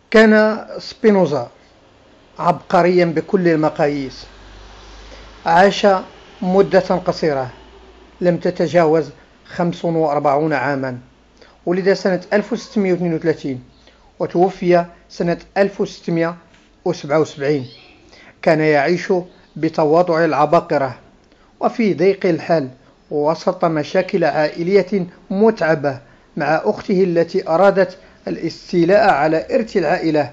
كان سبينوزا عبقريا بكل المقاييس. عاش مدة قصيرة لم تتجاوز 45 عاما. ولد سنة 1632 وتوفي سنة 1677. كان يعيش بتواضع العباقرة وفي ضيق الحال وسط مشاكل عائلية متعبة مع أخته التي أرادت الاستيلاء على إرث العائلة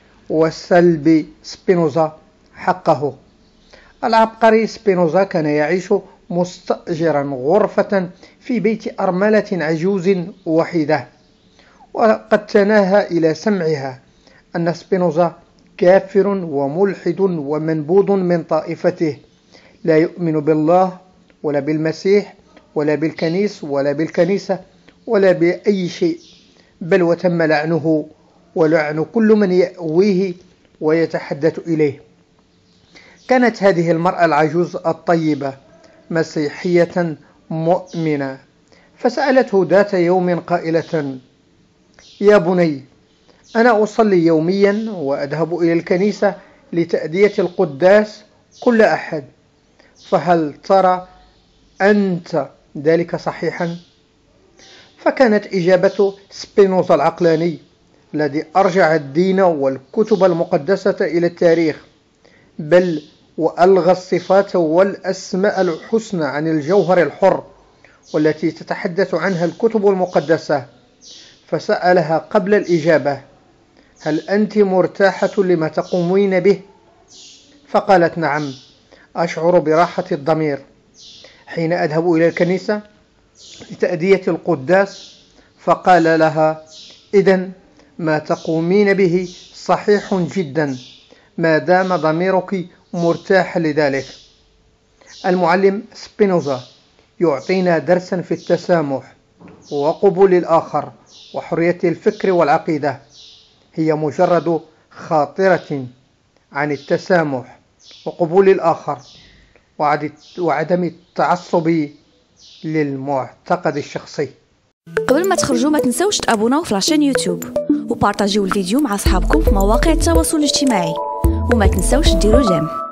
وسلب سبينوزا حقه. العبقري سبينوزا كان يعيش مستأجرا غرفة في بيت أرملة عجوز وحيدة، وقد تناهى إلى سمعها أن سبينوزا كافر وملحد ومنبوذ من طائفته، لا يؤمن بالله ولا بالمسيح ولا بالكنيسة ولا بأي شيء، بل وتم لعنه ولعن كل من يأويه ويتحدث إليه. كانت هذه المرأة العجوز الطيبة مسيحية مؤمنة، فسألته ذات يوم قائلة: يا بني، أنا أصلي يوميا وأذهب إلى الكنيسة لتأدية القداس كل أحد، فهل ترى أنت ذلك صحيحا؟ فكانت إجابة سبينوزا العقلاني الذي أرجع الدين والكتب المقدسة إلى التاريخ، بل وألغى الصفات والأسماء الحسنى عن الجوهر الحر والتي تتحدث عنها الكتب المقدسة، فسألها قبل الإجابة: هل أنت مرتاحة لما تقومين به؟ فقالت: نعم، أشعر براحة الضمير حين أذهب إلى الكنيسة لتأدية القداس. فقال لها: إذن ما تقومين به صحيح جدا ما دام ضميرك مرتاح لذلك. المعلم سبينوزا يعطينا درسا في التسامح وقبول الآخر وحرية الفكر والعقيدة، هي مجرد خاطرة عن التسامح وقبول الآخر وعدم التعصب للمعتقد الشخصي. قبل ما تخرجوا ما تنسوش تابوناو في لاشين يوتيوب وبارطاجيو الفيديو مع اصحابكم في مواقع التواصل الاجتماعي، وما تنسوش ديروا جيم.